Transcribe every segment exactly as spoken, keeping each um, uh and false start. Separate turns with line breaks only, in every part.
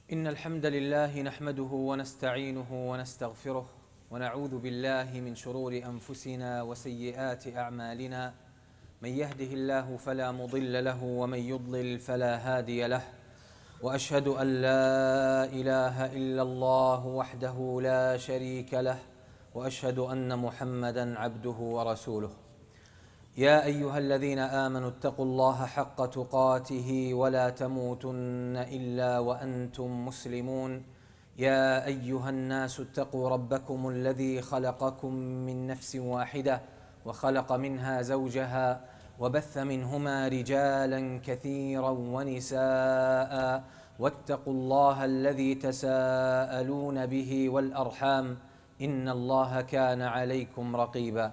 إن الحمد لله نحمده ونستعينه ونستغفره ونعوذ بالله من شرور أنفسنا وسيئات أعمالنا من يهده الله فلا مضل له ومن يضلل فلا هادي له وأشهد أن لا إله إلا الله وحده لا شريك له وأشهد أن محمدا عبده ورسوله يا أيها الذين آمنوا اتقوا الله حق تقاته ولا تموتن إلا وأنتم مسلمون يا أيها الناس اتقوا ربكم الذي خلقكم من نفس واحدة وخلق منها زوجها وبث منهما رجالا كثيرا ونساء واتقوا الله الذي تساءلون به والأرحام إن الله كان عليكم رقيبا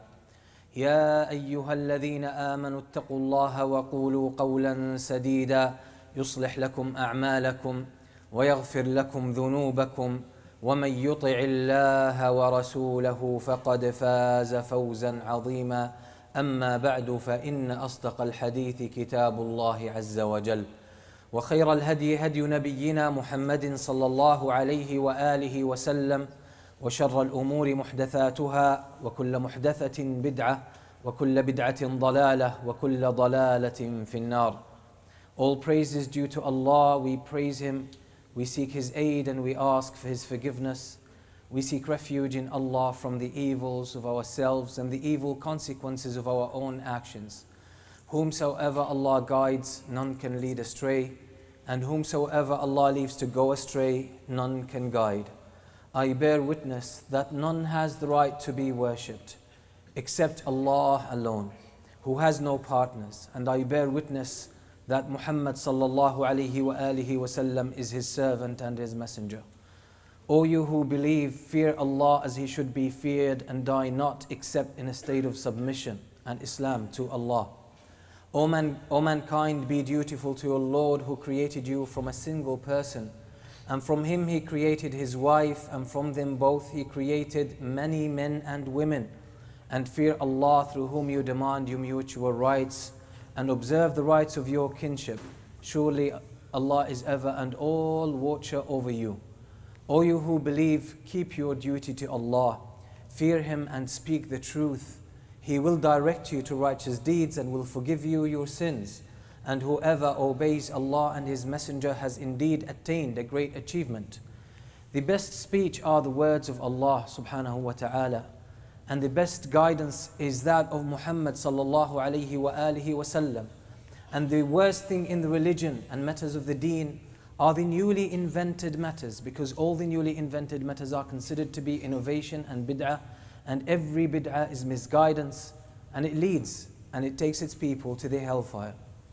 يا أيها الذين آمنوا اتقوا الله وقولوا قولا سديدا يصلح لكم أعمالكم ويغفر لكم ذنوبكم ومن يطع الله ورسوله فقد فاز فوزا عظيما أما بعد فإن أصدق الحديث كتاب الله عز وجل وخير الهدي هدي نبينا محمد صلى الله عليه وآله وسلم وشر الأمور محدثاتها وكل محدثة بدعة وكل بدعة ضلالة وكل ضلالة في النار. All praise is due to Allah. We praise Him, we seek His aid and we ask for His forgiveness. We seek refuge in Allah from the evils of ourselves and the evil consequences of our own actions. Whomsoever Allah guides, none can lead astray, and whomsoever Allah leaves to go astray, none can guide. I bear witness that none has the right to be worshipped except Allah alone, who has no partners. And I bear witness that Muhammad sallallahu alayhi wa alihi wasallam is His servant and His messenger. O you who believe, fear Allah as He should be feared and die not except in a state of submission and Islam to Allah. O, man, o mankind, be dutiful to your Lord who created you from a single person. And from him He created his wife, and from them both He created many men and women. And fear Allah through whom you demand your mutual rights, and observe the rights of your kinship. Surely Allah is ever and all watcher over you. O you who believe, keep your duty to Allah. Fear Him and speak the truth. He will direct you to righteous deeds and will forgive you your sins. And whoever obeys Allah and His Messenger has indeed attained a great achievement. The best speech are the words of Allah subhanahu wa ta'ala. And the best guidance is that of Muhammad sallallahu alayhi wa alihi wa sallam. And the worst thing in the religion and matters of the deen are the newly invented matters, because all the newly invented matters are considered to be innovation and bid'ah, and every bid'ah is misguidance, and it leads and it takes its people to the hellfire.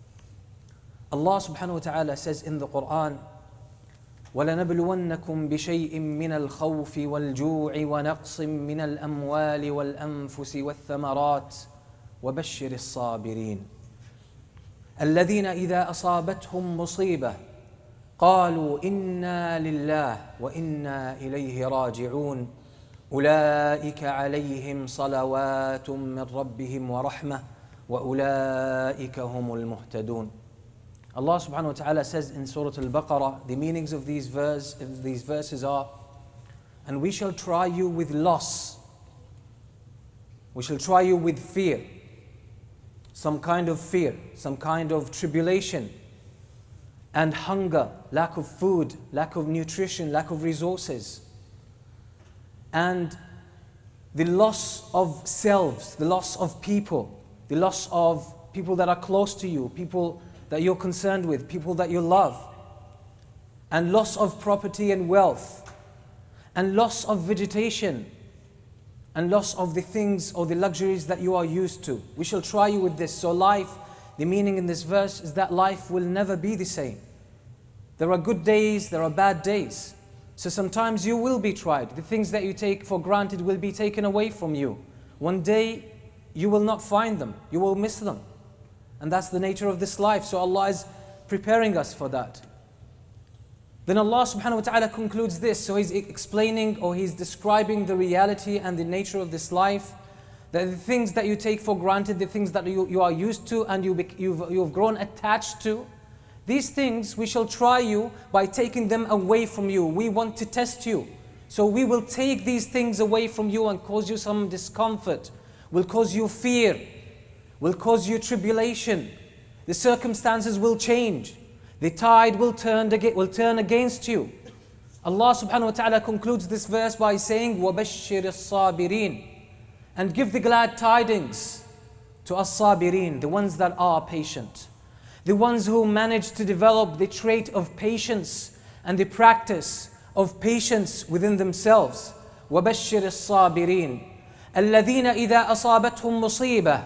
Allah subhanahu wa ta'ala says in the Quran, وَلَنَبْلُوَنَّكُمْ بِشَيْءٍ مِّنَ الْخَوْفِ وَالْجُوعِ وَنَقْصٍ مِّنَ الْأَمْوَالِ وَالْأَنفُسِ وَالثَّمَرَاتِ وَبَشِّرِ الصَّابِرِينَ الَّذِينَ إِذَا أَصَابَتْهُمْ مُصِيبَةٌ قَالُوا إِنَّا لِلَّهِ وَإِنَّا إِلَيْهِ رَاجِعُونَ أُولَئِكَ عَلَيْهِمْ صَلَوَاتٌ مِّن رَّبِّهِمْ وَرَحْمَةٌ وَأُولَئِكَ هُمُ الْمُهْتَدُونَ. Allah subhanahu wa ta'ala says in Surah Al-Baqarah, the meanings of these, verse, these verses are, and we shall try you with loss, we shall try you with fear, some kind of fear, some kind of tribulation, and hunger, lack of food, lack of nutrition, lack of resources, and the loss of selves, the loss of people, the loss of people that are close to you, people that you're concerned with, people that you love, and loss of property and wealth, and loss of vegetation, and loss of the things or the luxuries that you are used to. We shall try you with this. So life, the meaning in this verse is that life will never be the same. There are good days, there are bad days. So sometimes you will be tried. The things that you take for granted will be taken away from you. One day you will not find them, you will miss them. And that's the nature of this life. So Allah is preparing us for that. Then Allah subhanahu wa ta'ala concludes this. So He's explaining, or He's describing the reality and the nature of this life. That the things that you take for granted, the things that you, you are used to and you, you've, you've grown attached to, These things we shall try you by taking them away from you. We want to test you. So we will take these things away from you and cause you some discomfort. Will cause you fear. Will cause you tribulation. The circumstances will change. The tide will turn, will turn against you. Allah subhanahu wa ta'ala concludes this verse by saying, وَبَشِّرِ الصَّابِرِينَ, and give the glad tidings to as-sabirin, the ones that are patient. The ones who manage to develop the trait of patience and the practice of patience within themselves. وَبَشِّرِ الصَّابِرِينَ الَّذِينَ إِذَا أَصَابَتْهُمْ مُصِيبَةٌ.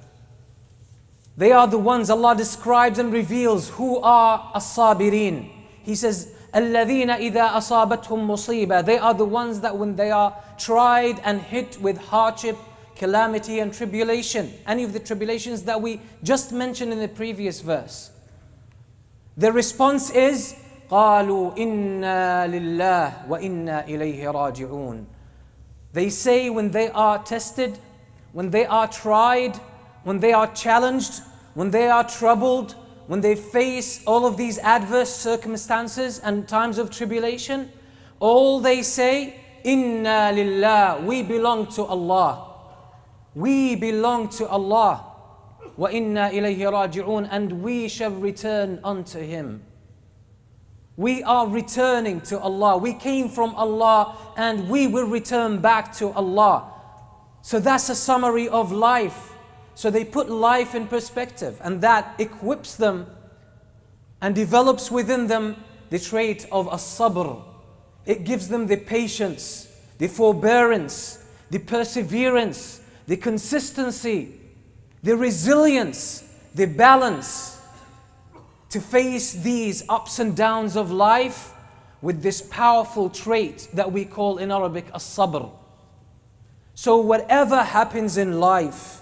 They are the ones Allah describes and reveals who are as-sabirin. He says, الَّذِينَ إِذَا أَصَابَتْهُمْ مُصِيبَةٌ. They are the ones that when they are tried and hit with hardship, calamity and tribulation, any of the tribulations that we just mentioned in the previous verse, the response is, قَالُوا إِنَّا لِلَّهِ وَإِنَّا إِلَيْهِ رَاجِعُونَ. They say when they are tested, when they are tried, when they are challenged, when they are troubled, when they face all of these adverse circumstances and times of tribulation, all they say, Inna lillah, we belong to Allah. We belong to Allah. Wa inna ilayhi raji'un, and we shall return unto Him. We are returning to Allah. We came from Allah and we will return back to Allah. So that's a summary of life. So they put life in perspective, and that equips them and develops within them the trait of as-sabr. It gives them the patience, the forbearance, the perseverance, the consistency, the resilience, the balance to face these ups and downs of life with this powerful trait that we call in Arabic as-sabr. So whatever happens in life,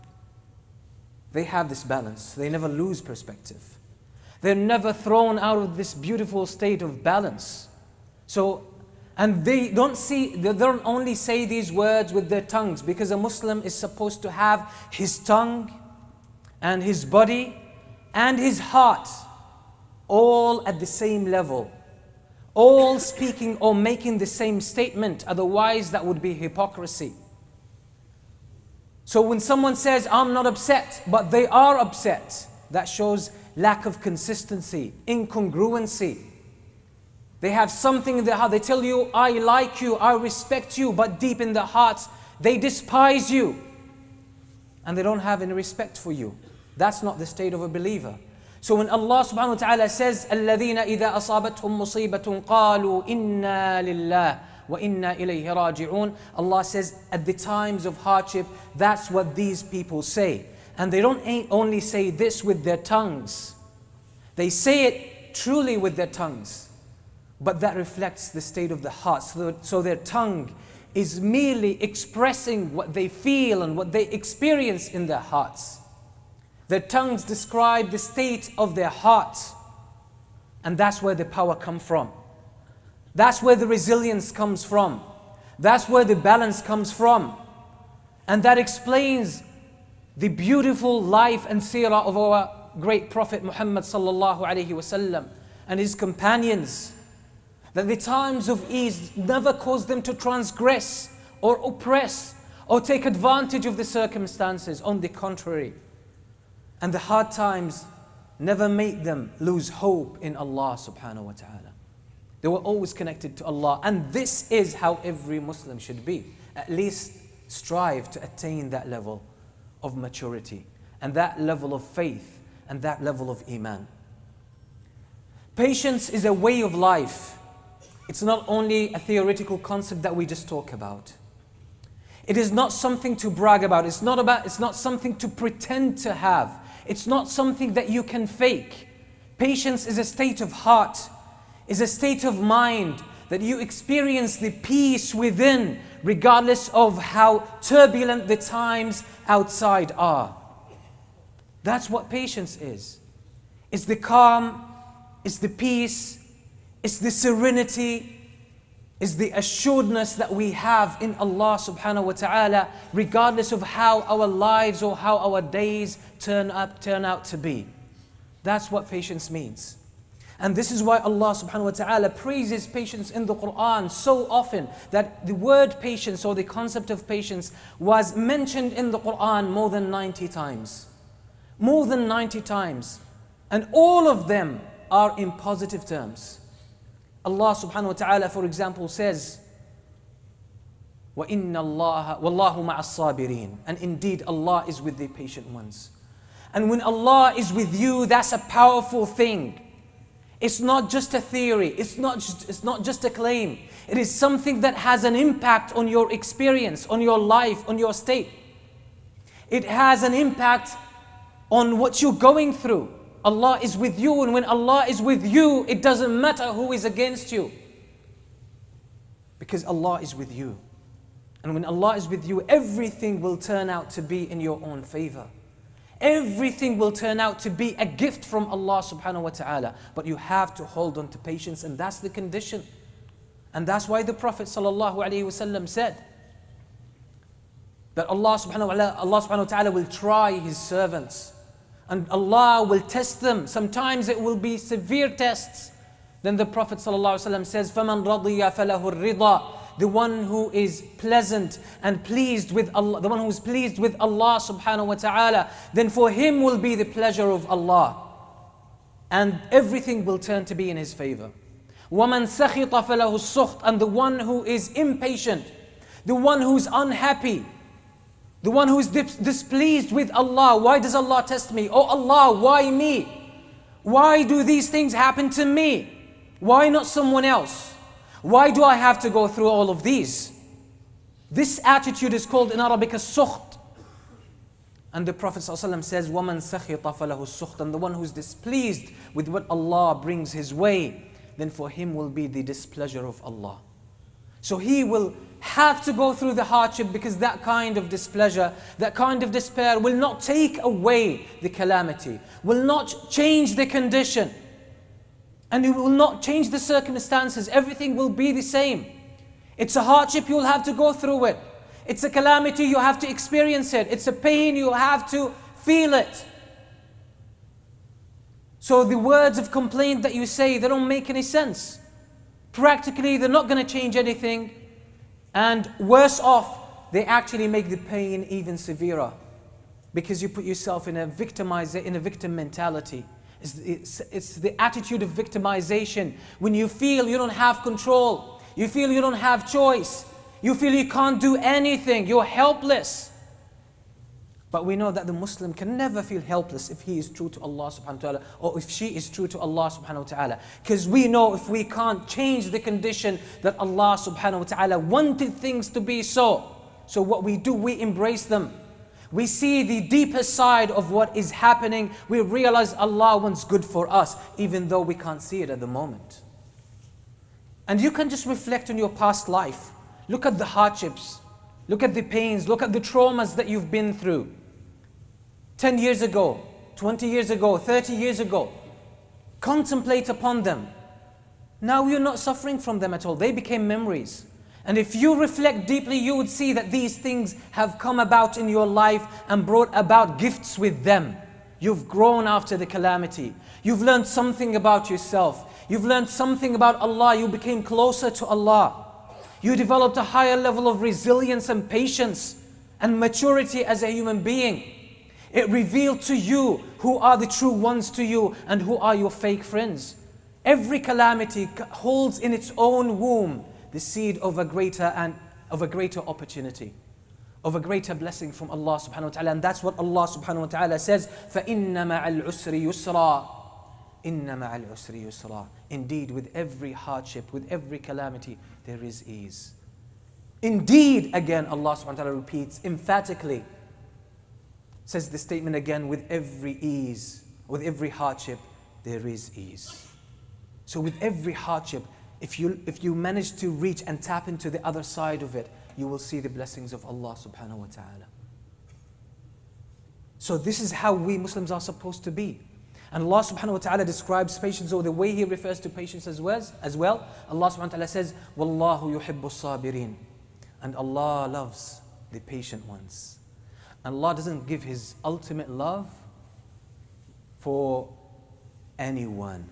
they have this balance. They never lose perspective. They're never thrown out of this beautiful state of balance. So, and they don't see, they don't only say these words with their tongues, because a Muslim is supposed to have his tongue and his body and his heart all at the same level, all speaking or making the same statement. Otherwise, that would be hypocrisy. So when someone says, I'm not upset, but they are upset, that shows lack of consistency, incongruency. They have something in their heart. They tell you, I like you, I respect you, but deep in their hearts, they despise you. And they don't have any respect for you. That's not the state of a believer. So when Allah subhanahu wa ta'ala says, الَّذِينَ إِذَا أَصَابَتْهُمْ مُصِيبَةٌ قَالُوا إِنَّا لِلَّهِ وَإِنَّا إِلَيْهِ رَاجِعُونَ. Allah says, at the times of hardship, that's what these people say. And they don't only say this with their tongues. They say it truly with their tongues. But that reflects the state of the heart. So, so their tongue is merely expressing what they feel and what they experience in their hearts. Their tongues describe the state of their hearts. And that's where the power comes from. That's where the resilience comes from. That's where the balance comes from. And that explains the beautiful life and seerah of our great Prophet Muhammad sallallahu alaihi wasallam and his companions. That the times of ease never caused them to transgress or oppress or take advantage of the circumstances. On the contrary. And the hard times never made them lose hope in Allah subhanahu wa ta'ala. They were always connected to Allah. And this is how every Muslim should be. At least strive to attain that level of maturity and that level of faith and that level of iman. Patience is a way of life. It's not only a theoretical concept that we just talk about. It is not something to brag about. It's not about, it's not something to pretend to have. It's not something that you can fake. Patience is a state of heart, is a state of mind that you experience the peace within, regardless of how turbulent the times outside are. That's what patience is. It's the calm, it's the peace, it's the serenity, it's the assuredness that we have in Allah subhanahu wa ta'ala, regardless of how our lives or how our days turn up, turn out to be.
That's what patience means. And this is why Allah subhanahu wa ta'ala praises patience in the Quran so often, that the word patience or the concept of patience was mentioned in the Quran more than ninety times. More than ninety times. And all of them are in positive terms. Allah subhanahu wa ta'ala, for example, says, وَإِنَّ اللَّهَ وَاللَّهُ مَعَ الصَّابِرِينَ. And indeed, Allah is with the patient ones. And when Allah is with you, that's a powerful thing. It's not just a theory. It's not just, it's not just a claim. It is something that has an impact on your experience, on your life, on your state. It has an impact on what you're going through. Allah is with you, and when Allah is with you, it doesn't matter who is against you. Because Allah is with you. And when Allah is with you, everything will turn out to be in your own favor. Everything will turn out to be a gift from Allah subhanahu wa ta'ala. But you have to hold on to patience, and that's the condition. And that's why the Prophet sallallahu alaihi wasallam said that Allah subhanahu wa ta'ala, Allah subhanahu wa ta'ala will try His servants. And Allah will test them. Sometimes it will be severe tests. Then the Prophet sallallahu alaihi wasallam says, فَمَنْ رَضِيَ فَلَهُ الرِّضَى. The one who is pleasant and pleased with Allah, the one who is pleased with Allah subhanahu wa ta'ala, then for him will be the pleasure of Allah. And everything will turn to be in his favor. وَمَنْ سَخِطَ فَلَهُ السُّخْطِ. And the one who is impatient, the one who is unhappy, the one who is dis displeased with Allah. Why does Allah test me? Oh Allah, why me? Why do these things happen to me? Why not someone else? Why do I have to go through all of these? This attitude is called in Arabic as-sukht. And the Prophet ﷺ says, وَمَنْ سَخِطَ فَلَهُ السُّخْطِ. And the one who is displeased with what Allah brings his way, then for him will be the displeasure of Allah. So he will have to go through the hardship, because that kind of displeasure, that kind of despair will not take away the calamity, will not change the condition. And it will not change the circumstances. Everything will be the same. It's a hardship, you'll have to go through it. It's a calamity, you have to experience it. It's a pain, you have to feel it. So the words of complaint that you say, they don't make any sense. Practically, they're not going to change anything. And worse off, they actually make the pain even severer. Because you put yourself in a victimizer, in a victim mentality. It's, it's, it's the attitude of victimization. When you feel you don't have control, you feel you don't have choice, you feel you can't do anything, you're helpless. But we know that the Muslim can never feel helpless if he is true to Allah subhanahu wa ta'ala, or if she is true to Allah subhanahu wa ta'ala. Because we know if we can't change the condition that Allah subhanahu wa ta'ala wanted things to be so. So what we do, we embrace them. We see the deeper side of what is happening. We realize Allah wants good for us, even though we can't see it at the moment. And you can just reflect on your past life. Look at the hardships. Look at the pains. Look at the traumas that you've been through. ten years ago, twenty years ago, thirty years ago. Contemplate upon them. Now you're not suffering from them at all. They became memories. And if you reflect deeply, you would see that these things have come about in your life and brought about gifts with them. You've grown after the calamity. You've learned something about yourself. You've learned something about Allah. You became closer to Allah. You developed a higher level of resilience and patience and maturity as a human being. It revealed to you who are the true ones to you and who are your fake friends. Every calamity holds in its own womb the seed of a greater and of a greater opportunity, of a greater blessing from Allah subhanahu wa ta'ala. And that's what Allah subhanahu wa ta'ala says, فَإِنَّ مَعَ الْعُسْرِ يُسْرًا. إِنَّ مَعَ الْعُسْرِ يُسْرًا. Indeed, with every hardship, with every calamity, there is ease. Indeed, again, Allah subhanahu wa ta'ala repeats emphatically, says the statement again, with every ease, with every hardship, there is ease. So with every hardship, If you, if you manage to reach and tap into the other side of it, you will see the blessings of Allah subhanahu wa ta'ala. So this is how we Muslims are supposed to be. And Allah subhanahu wa ta'ala describes patience, or the way He refers to patience as well. As well. Allah subhanahu wa ta'ala says, وَاللَّهُ يُحِبُّ الصَّابِرِينَ. And Allah loves the patient ones. And Allah doesn't give His ultimate love for anyone.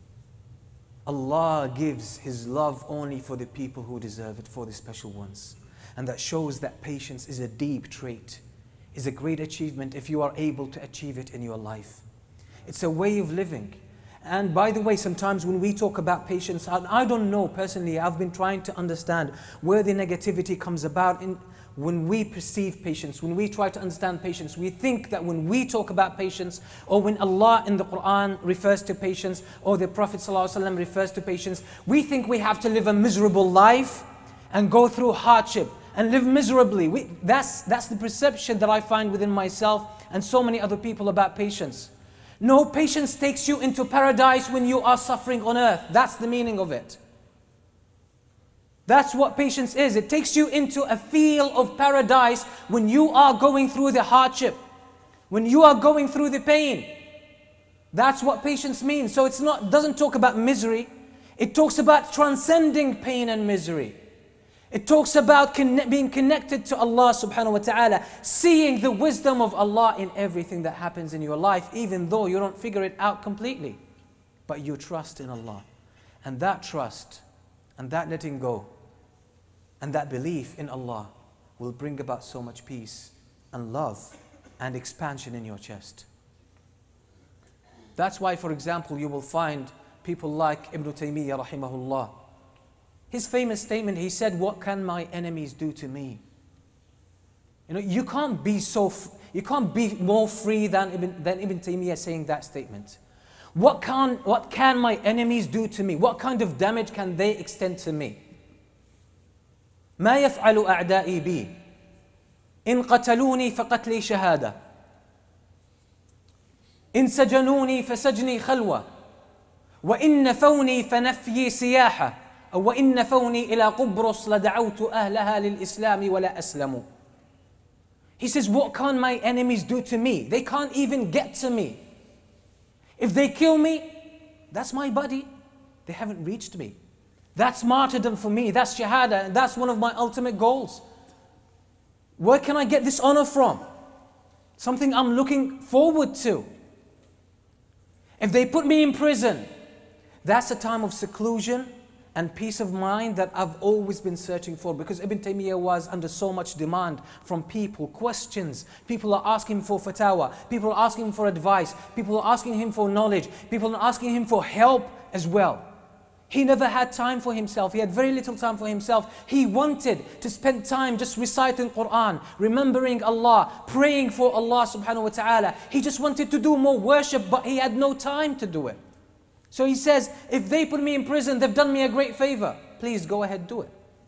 Allah gives His love only for the people who deserve it, for the special ones. And that shows that patience is a deep trait, is a great achievement if you are able to achieve it in your life. It's a way of living. And by the way, sometimes when we talk about patience, I don't know personally, I've been trying to understand where the negativity comes about in when we perceive patience, when we try to understand patience. We think that when we talk about patience, or when Allah in the Quran refers to patience, or the Prophet ﷺ refers to patience, we think we have to live a miserable life and go through hardship and live miserably. We, that's, that's the perception that I find within myself and so many other people about patience. No, patience takes you into paradise when you are suffering on earth. That's the meaning of it. That's what patience is. It takes you into a feel of paradise when you are going through the hardship, when you are going through the pain. That's what patience means. So it's not, doesn't talk about misery. It talks about transcending pain and misery. It talks about conne- being connected to Allah subhanahu wa ta'ala, seeing the wisdom of Allah in everything that happens in your life, even though you don't figure it out completely. But you trust in Allah. And that trust and that letting go and that belief in Allah will bring about so much peace and love and expansion in your chest. That's why, for example, you will find people like Ibn Taymiyyah rahimahullah. His famous statement, he said, "What can my enemies do to me?" You know, you can't be so, you can't be more free than Ibn, than Ibn Taymiyyah saying that statement. What can, what can my enemies do to me? What kind of damage can they extend to me? ما يفعل أعدائي بي إن قتلوني فقتلي شهادة إن سجنوني فسجني خلوة وإن نفوني فنفيي سياحة وإن نفوني إلى قبرص لدعوت أهلها للإسلام ولا أسلموا. He says, what can my enemies do to me? They can't even get to me. If they kill me, that's my body. They haven't reached me. That's martyrdom for me. That's shahada. And that's one of my ultimate goals. Where can I get this honor from? Something I'm looking forward to. If they put me in prison, that's a time of seclusion and peace of mind that I've always been searching for, because Ibn Taymiyyah was under so much demand from people, questions. People are asking him for fatwa, people are asking him for advice, people are asking him for knowledge, people are asking him for help as well. He never had time for himself. He had very little time for himself. He wanted to spend time just reciting Quran, remembering Allah, praying for Allah subhanahu wa ta'ala. He just wanted to do more worship, but he had no time to do it. So he says, if they put me in prison, they've done me a great favor. Please go ahead, do it.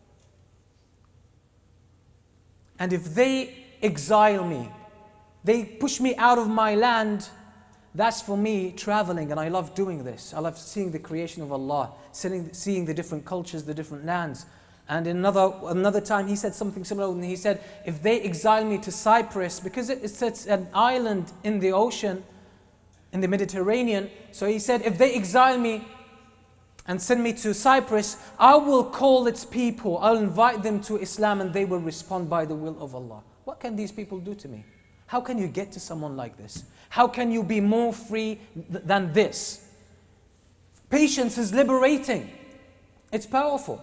And if they exile me, they push me out of my land, that's for me traveling, and I love doing this. I love seeing the creation of Allah, seeing, seeing the different cultures, the different lands. And another, another time he said something similar, and he said, if they exile me to Cyprus, because it, it's an island in the ocean, in the Mediterranean. So he said, if they exile me and send me to Cyprus, I will call its people, I'll invite them to Islam, and they will respond by the will of Allah. What can these people do to me? How can you get to someone like this? How can you be more free th- than this? Patience is liberating. It's powerful.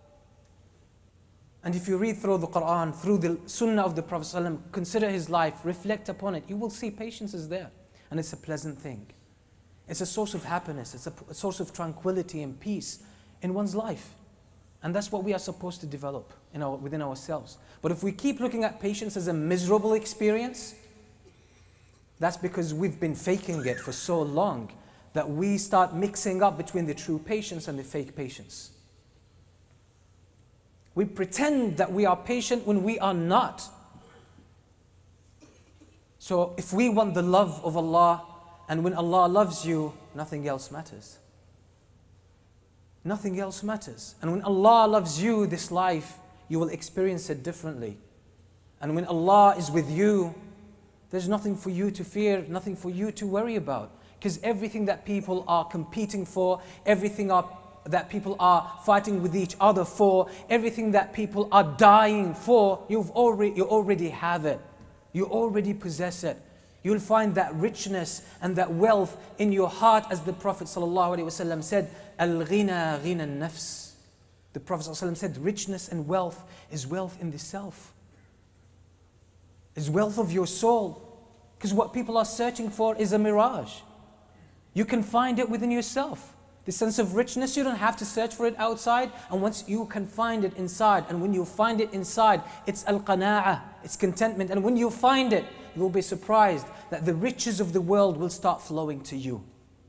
And if you read through the Quran, through the Sunnah of the Prophet ﷺ, consider his life, reflect upon it, you will see patience is there. And it's a pleasant thing. It's a source of happiness. It's a, a source of tranquility and peace in one's life. And that's what we are supposed to develop in our, within ourselves. But if we keep looking at patience as a miserable experience, that's because we've been faking it for so long that we start mixing up between the true patience and the fake patience. We pretend that we are patient when we are not. So if we want the love of Allah, and when Allah loves you, nothing else matters. Nothing else matters. And when Allah loves you, this life, you will experience it differently. And when Allah is with you, there's nothing for you to fear, nothing for you to worry about. Because everything that people are competing for, everything are, that people are fighting with each other for, everything that people are dying for, you've already, you already have it. You already possess it. You'll find that richness and that wealth in your heart, as the Prophet ﷺ said, Al-ghina ghina nafs. The Prophet ﷺ said, richness and wealth is wealth in the self. Is wealth of your soul. Because what people are searching for is a mirage. You can find it within yourself. The sense of richness, you don't have to search for it outside. And once you can find it inside, and when you find it inside, it's al-qana'ah, it's contentment. And when you find it, you will be surprised that the riches of the world will start flowing to you.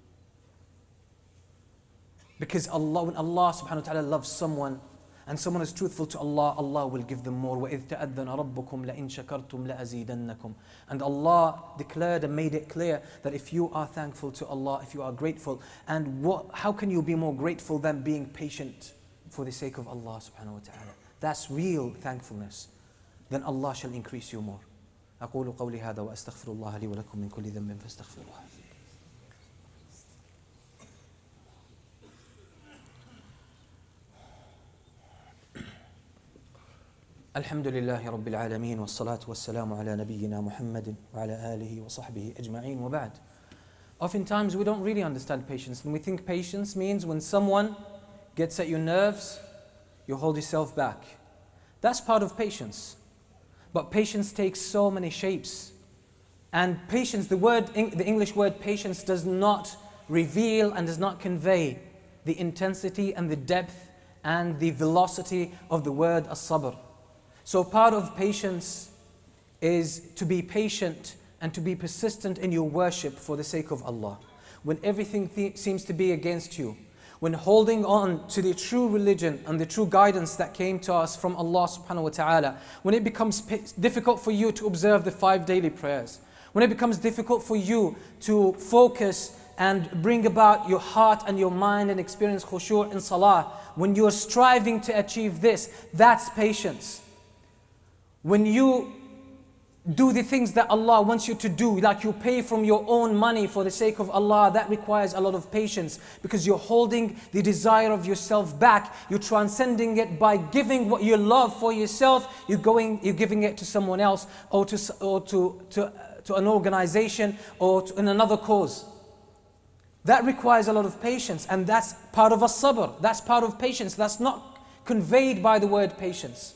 Because Allah, when Allah subhanahu wa ta'ala loves someone, and someone is truthful to Allah, Allah will give them more. وَإِذْ تَأَذَّنَ رَبُّكُمْ لَإِن شَكَرْتُمْ لَأَزِيدَنَّكُمْ. And Allah declared and made it clear that if you are thankful to Allah, if you are grateful, and what, how can you be more grateful than being patient for the sake of Allah subhanahu wa ta'ala? That's real thankfulness. Then Allah shall increase you more. أقول قولي هذا وأستغفر الله لي ولكم من كل ذنب فاستغفروه. الحمد لله رب العالمين والصلاة والسلام على نبينا محمد وعلى آله وصحبه أجمعين وبعد. Oftentimes we don't really understand patience, and we think patience means when someone gets at your nerves, you hold yourself back. That's part of patience. But patience takes so many shapes. And patience, the word, the English word patience does not reveal and does not convey the intensity and the depth and the velocity of the word as-sabr. So part of patience is to be patient and to be persistent in your worship for the sake of Allah. When everything th- seems to be against you, when holding on to the true religion and the true guidance that came to us from Allah subhanahu wa ta'ala, when it becomes p- difficult for you to observe the five daily prayers, when it becomes difficult for you to focus and bring about your heart and your mind and experience khushu' in salah, when you are striving to achieve this, that's patience. When you do the things that Allah wants you to do, like you pay from your own money for the sake of Allah, that requires a lot of patience, because you're holding the desire of yourself back. You're transcending it by giving what you love for yourself. You're going, you're giving it to someone else, or to or to to, to an organization, or to, in another cause. That requires a lot of patience, and that's part of as-sabr. That's part of patience. That's not conveyed by the word patience.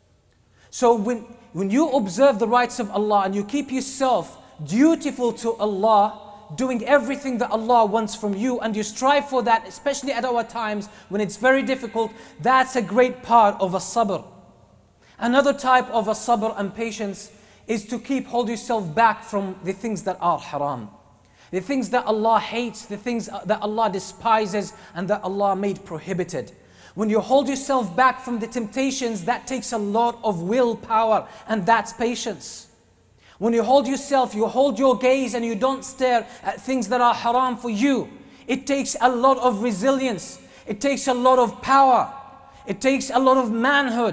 So when, when you observe the rights of Allah and you keep yourself dutiful to Allah, doing everything that Allah wants from you, and you strive for that, especially at our times when it's very difficult, that's a great part of as-sabr. Another type of as-sabr and patience is to keep hold yourself back from the things that are haram. The things that Allah hates, the things that Allah despises and that Allah made prohibited. When you hold yourself back from the temptations, that takes a lot of willpower, and that's patience. When you hold yourself, you hold your gaze and you don't stare at things that are haram for you, it takes a lot of resilience. It takes a lot of power. It takes a lot of manhood.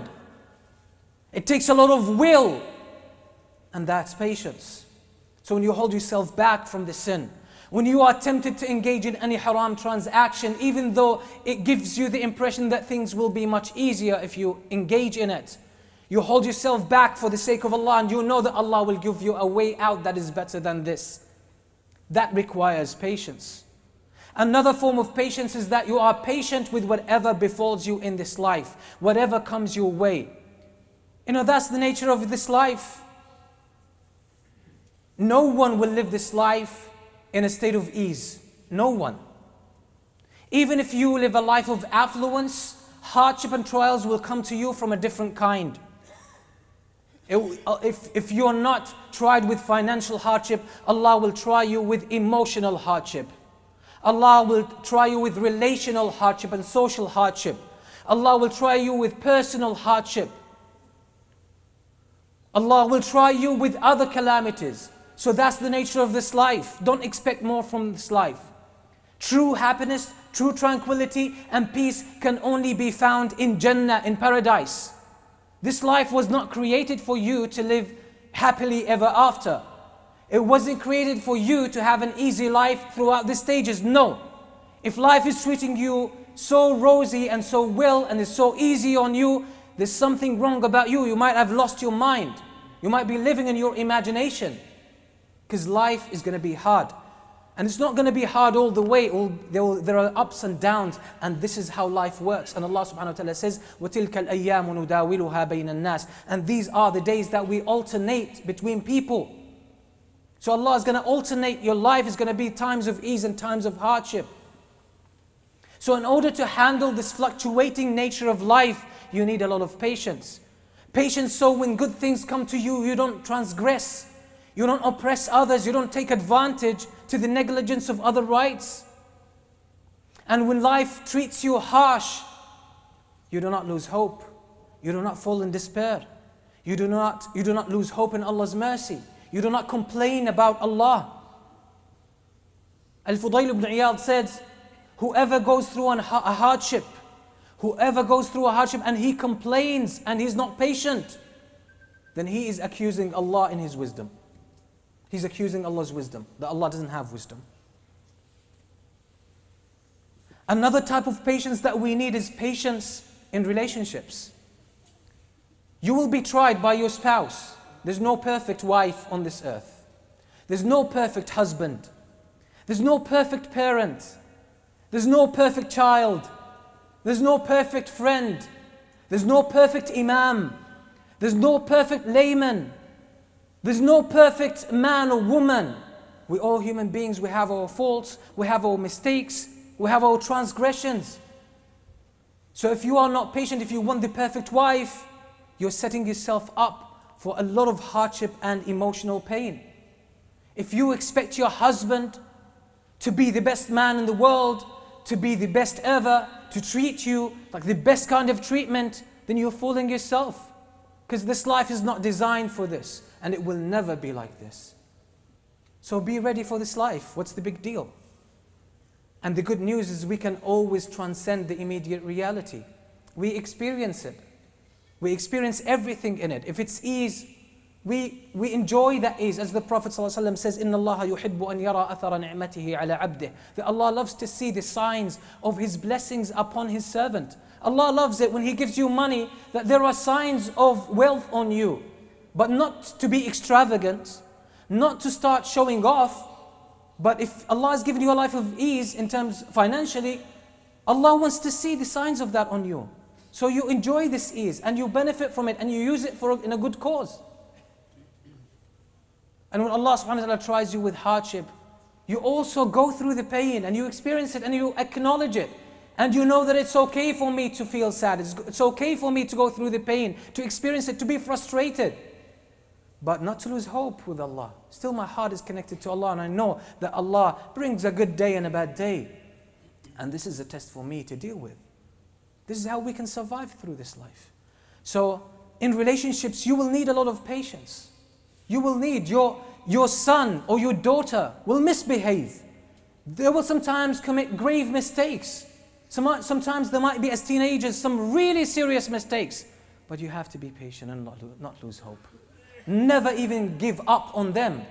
It takes a lot of will, and that's patience. So when you hold yourself back from the sin, when you are tempted to engage in any haram transaction, even though it gives you the impression that things will be much easier if you engage in it, you hold yourself back for the sake of Allah, and you know that Allah will give you a way out that is better than this. That requires patience. Another form of patience is that you are patient with whatever befalls you in this life, whatever comes your way. You know, that's the nature of this life. No one will live this life in a state of ease. No one. Even if you live a life of affluence, hardship and trials will come to you from a different kind. If, if you're not tried with financial hardship, Allah will try you with emotional hardship. Allah will try you with relational hardship and social hardship. Allah will try you with personal hardship. Allah will try you with other calamities. So that's the nature of this life. Don't expect more from this life. True happiness, true tranquility and peace can only be found in Jannah, in paradise. This life was not created for you to live happily ever after. It wasn't created for you to have an easy life throughout the stages. No. If life is treating you so rosy and so well and is so easy on you, there's something wrong about you. You might have lost your mind. You might be living in your imagination. Because life is going to be hard. And it's not going to be hard all the way. All, there, will, there are ups and downs. And this is how life works. And Allah subhanahu wa ta'ala says, وَتِلْكَ الْأَيَّامُ نُدَاوِلُهَا بَيْنَ النَّاسِ. And these are the days that we alternate between people. So Allah is going to alternate. Your life is going to be times of ease and times of hardship. So in order to handle this fluctuating nature of life, you need a lot of patience. Patience so when good things come to you, you don't transgress. You don't oppress others. You don't take advantage to the negligence of other rights. And when life treats you harsh, you do not lose hope. You do not fall in despair. You do not, you do not lose hope in Allah's mercy. You do not complain about Allah. Al-Fudayl ibn Iyad said, whoever goes through an, a hardship, whoever goes through a hardship and he complains and he's not patient, then he is accusing Allah in His wisdom. He's accusing Allah's wisdom, that Allah doesn't have wisdom. Another type of patience that we need is patience in relationships. You will be tried by your spouse. There's no perfect wife on this earth. There's no perfect husband. There's no perfect parent. There's no perfect child. There's no perfect friend. There's no perfect imam. There's no perfect layman. There's no perfect man or woman. We're all human beings. We have our faults. We have our mistakes. We have our transgressions. So if you are not patient, if you want the perfect wife, you're setting yourself up for a lot of hardship and emotional pain. If you expect your husband to be the best man in the world, to be the best ever, to treat you like the best kind of treatment, then you're fooling yourself. Because this life is not designed for this, and it will never be like this. So be ready for this life. What's the big deal? And the good news is we can always transcend the immediate reality. We experience it. We experience everything in it. If it's ease, we, we enjoy that ease. As the Prophet ﷺ says, إِنَّ اللَّهَ يُحِبُّ أَنْ يَرَى أَثَرَ نِعْمَتِهِ عَلَى عَبْدِهِ. That Allah loves to see the signs of His blessings upon His servant. Allah loves it when He gives you money, that there are signs of wealth on you. But not to be extravagant, not to start showing off. But if Allah has given you a life of ease in terms financially, Allah wants to see the signs of that on you. So you enjoy this ease and you benefit from it and you use it for in a good cause. And when Allah subhanahu wa ta'ala tries you with hardship, you also go through the pain and you experience it and you acknowledge it. And you know that it's okay for me to feel sad. It's, it's okay for me to go through the pain, to experience it, to be frustrated. But not to lose hope with Allah. Still my heart is connected to Allah and I know that Allah brings a good day and a bad day. And this is a test for me to deal with. This is how we can survive through this life. So in relationships, you will need a lot of patience. You will need your, your son or your daughter will misbehave. They will sometimes commit grave mistakes. Some, sometimes there might be, as teenagers, some really serious mistakes. But you have to be patient and not, not lose hope. Never even give up on them.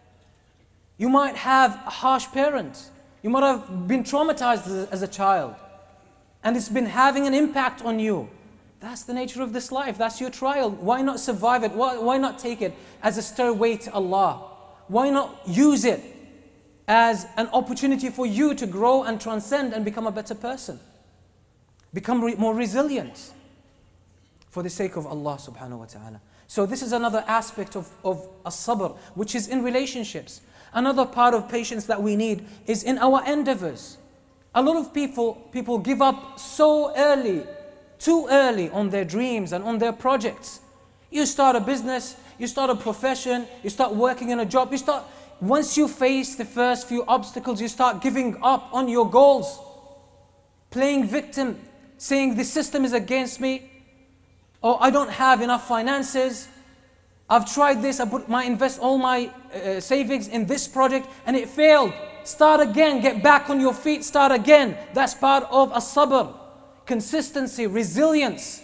You might have a harsh parent. You might have been traumatized as a, as a child. And it's been having an impact on you. That's the nature of this life. That's your trial. Why not survive it? Why, why not take it as a stairway to Allah? Why not use it as an opportunity for you to grow and transcend and become a better person? Become re more resilient for the sake of Allah subhanahu wa ta'ala. So this is another aspect of, of as-sabr, which is in relationships. Another part of patience that we need is in our endeavors. A lot of people, people give up so early, too early on their dreams and on their projects. You start a business, you start a profession, you start working in a job, you start, once you face the first few obstacles, you start giving up on your goals. Playing victim, saying the system is against me, or I don't have enough finances. I've tried this, I put my invest all my uh, savings in this project and it failed. Start again, get back on your feet, start again. That's part of as-sabr. Consistency, resilience.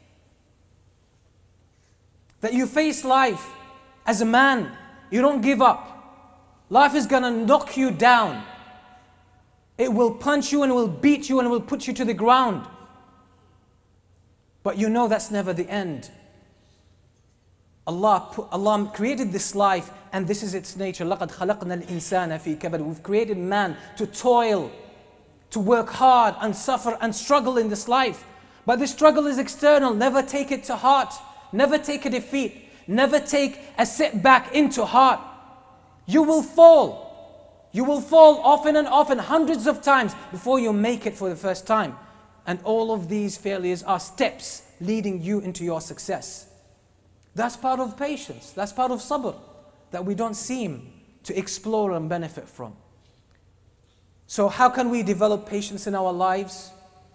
That you face life as a man. You don't give up. Life is going to knock you down. It will punch you and it will beat you and it will put you to the ground. But you know that's never the end. Allah, put, Allah created this life and this is its nature. لَقَدْ خَلَقْنَا الْإِنسَانَ فِي كَبَدٍ. We've created man to toil, to work hard and suffer and struggle in this life. But this struggle is external. Never take it to heart. Never take a defeat. Never take a setback into heart. You will fall. You will fall often and often, hundreds of times before you make it for the first time. And all of these failures are steps leading you into your success. That's part of patience. That's part of sabr that we don't seem to explore and benefit from. So how can we develop patience in our lives?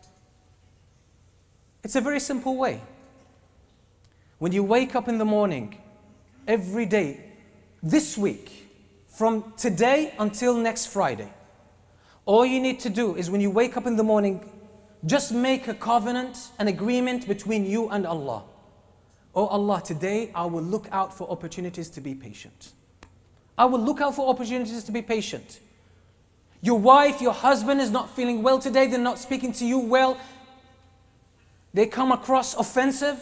It's a very simple way. When you wake up in the morning, every day, this week, from today until next Friday, all you need to do is when you wake up in the morning, just make a covenant, an agreement between you and Allah. Oh Allah, today I will look out for opportunities to be patient. I will look out for opportunities to be patient. Your wife, your husband is not feeling well today, they're not speaking to you well, they come across offensive.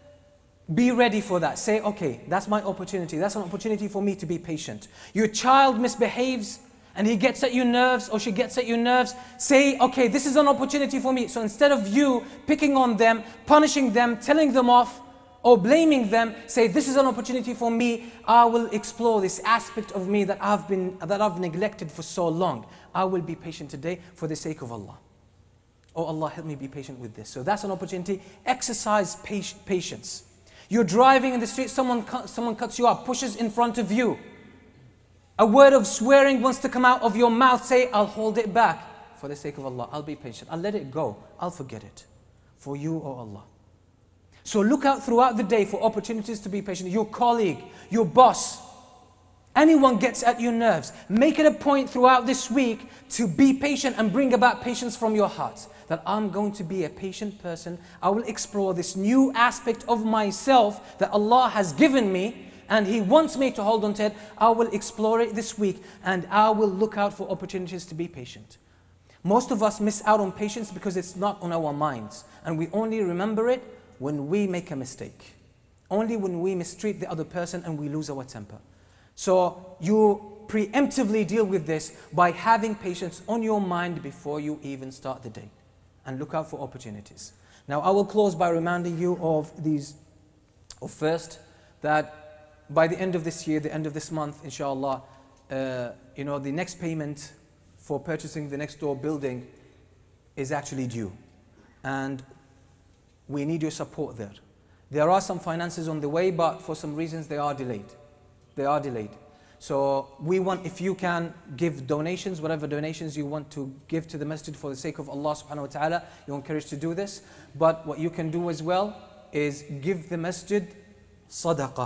Be ready for that. Say, okay, that's my opportunity. That's an opportunity for me to be patient. Your child misbehaves and he gets at your nerves or she gets at your nerves. Say, okay, this is an opportunity for me. So instead of you picking on them, punishing them, telling them off, or blaming them, say, this is an opportunity for me. I will explore this aspect of me that I've been, that I've neglected for so long. I will be patient today for the sake of Allah. Oh Allah, help me be patient with this. So that's an opportunity. Exercise patience. You're driving in the street, someone, someone cuts you up, pushes in front of you. A word of swearing wants to come out of your mouth. Say, I'll hold it back for the sake of Allah. I'll be patient. I'll let it go. I'll forget it. For you, oh Allah. So look out throughout the day for opportunities to be patient. Your colleague, your boss, anyone gets at your nerves. Make it a point throughout this week to be patient and bring about patience from your heart. That I'm going to be a patient person. I will explore this new aspect of myself that Allah has given me and He wants me to hold on to it. I will explore it this week and I will look out for opportunities to be patient. Most of us miss out on patience because it's not on our minds and we only remember it when we make a mistake. Only when we mistreat the other person and we lose our temper. So you preemptively deal with this by having patience on your mind before you even start the day. And look out for opportunities. Now I will close by reminding you of these, of first, that by the end of this year, the end of this month, inshallah, uh, you know, the next payment for purchasing the next door building is actually due. And we need your support there. There are some finances on the way, but for some reasons they are delayed. They are delayed. So we want, if you can give donations, whatever donations you want to give to the masjid for the sake of Allah subhanahu wa ta'ala, you're encouraged to do this. But what you can do as well is give the masjid sadaqah.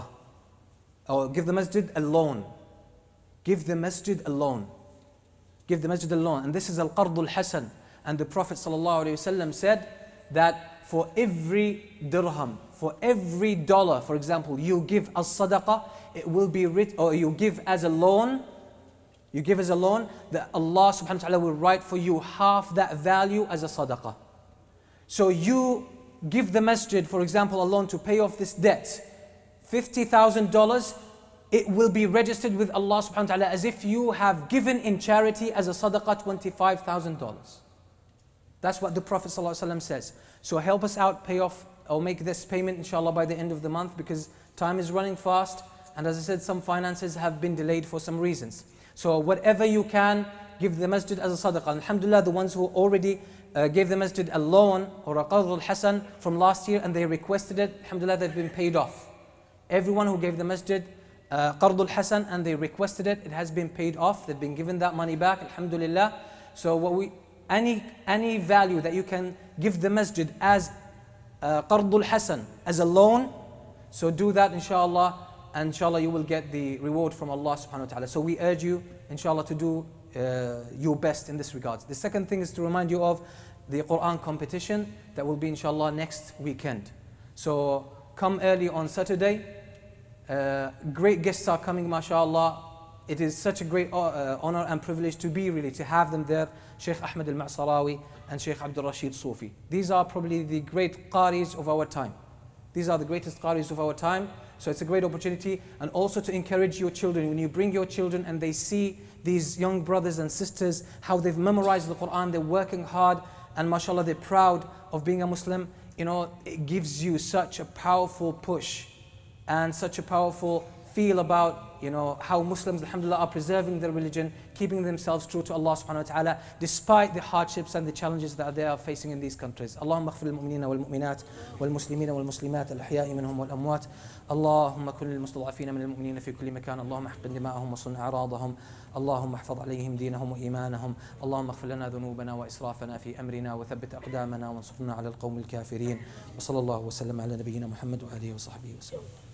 Or give the masjid a loan. Give the masjid a loan. Give the masjid a loan. And this is al-qardul hasan. And the Prophet sallallahu alayhi wa sallam said that for every dirham, for every dollar, for example, you give as sadaqah, it will be written, or you give as a loan, you give as a loan, that Allah subhanahu wa ta'ala will write for you half that value as a sadaqah. So you give the masjid, for example, a loan to pay off this debt, fifty thousand dollars, it will be registered with Allah subhanahu wa ta'ala as if you have given in charity as a sadaqah twenty-five thousand dollars. That's what the Prophet ﷺ says. So help us out, pay off, or make this payment inshallah by the end of the month, because time is running fast. And as I said, some finances have been delayed for some reasons. So whatever you can, give the masjid as a sadaqah. Alhamdulillah, the ones who already uh, gave the masjid a loan or a qardul hasan from last year and they requested it, alhamdulillah, they've been paid off. Everyone who gave the masjid uh, qardul hasan and they requested it, it has been paid off. They've been given that money back, alhamdulillah. So what we, any, any value that you can give the masjid as uh, qardul hasan, as a loan, so do that inshallah. And inshallah you will get the reward from Allah subhanahu wa ta'ala. So we urge you inshallah to do uh, your best in this regard. The second thing is to remind you of the Quran competition that will be inshallah next weekend. So come early on Saturday. Uh, great guests are coming, mashallah. It is such a great uh, honor and privilege to be really, to have them there. Sheikh Ahmed al-Ma'sarawi and Sheikh Abdul Rashid Sufi. These are probably the great qaris of our time. These are the greatest qaris of our time. So it's a great opportunity. And also to encourage your children, when you bring your children and they see these young brothers and sisters, how they've memorized the Quran, they're working hard, and mashallah, they're proud of being a Muslim, you know, it gives you such a powerful push and such a powerful feel about, you know, how Muslims, alhamdulillah, are preserving their religion, keeping themselves true to Allah subhanahu wa ta'ala, despite the hardships and the challenges that they are facing in these countries. Allahumma aghfir lil-mu'minina wal-mu'minat wal-muslimina wal-muslimat al-ahya'i minhum wal-amwat. Allahumma kun lil-mustad'afina min al-mu'minina fi kulli makan. Allahumma ahqin dima'ahum wa sun a'radahum. اللهم احفظ عليهم دينهم وإيمانهم اللهم اغفر لنا ذنوبنا وإسرافنا في أمرنا وثبت أقدامنا وانصرنا على القوم الكافرين وصلى الله وسلم على نبينا محمد وآله وصحبه وسلم.